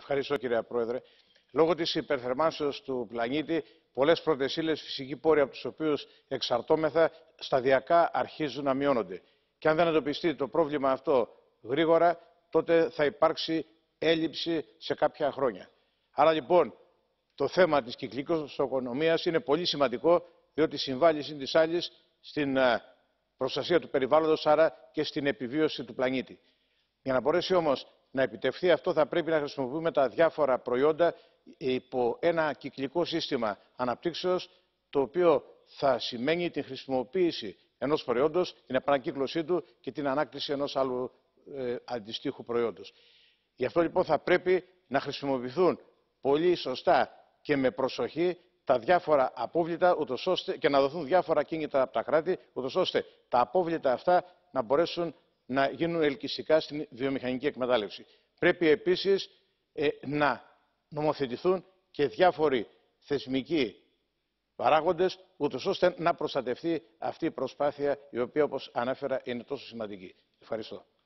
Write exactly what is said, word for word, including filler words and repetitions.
Ευχαριστώ, κύριε Πρόεδρε. Λόγω της υπερθερμάνσεως του πλανήτη, πολλές πρώτες ύλες, φυσικοί πόροι από τους οποίους εξαρτώμεθα, σταδιακά αρχίζουν να μειώνονται. Και αν δεν αντιμετωπιστεί το πρόβλημα αυτό γρήγορα, τότε θα υπάρξει έλλειψη σε κάποια χρόνια. Άρα λοιπόν, το θέμα της κυκλικής οικονομίας είναι πολύ σημαντικό, διότι συμβάλλει συν της άλλης στην προστασία του περιβάλλοντος, άρα και στην επιβίωση του πλανήτη. Για να μπορέσει όμως να επιτευχθεί αυτό, θα πρέπει να χρησιμοποιούμε τα διάφορα προϊόντα υπό ένα κυκλικό σύστημα αναπτύξεως, το οποίο θα σημαίνει την χρησιμοποίηση ενός προϊόντος, την επανακύκλωσή του και την ανάκτηση ενός άλλου ε, αντιστοίχου προϊόντος. Γι' αυτό λοιπόν θα πρέπει να χρησιμοποιηθούν πολύ σωστά και με προσοχή τα διάφορα απόβλητα, ούτως ώστε, και να δοθούν διάφορα κίνητρα από τα κράτη, ούτως ώστε τα απόβλητα αυτά να μπορέσουν να γίνουν ελκυστικά στην βιομηχανική εκμετάλλευση. Πρέπει επίσης ε, να νομοθετηθούν και διάφοροι θεσμικοί παράγοντες, ούτως ώστε να προστατευτεί αυτή η προσπάθεια, η οποία, όπως ανέφερα, είναι τόσο σημαντική. Ευχαριστώ.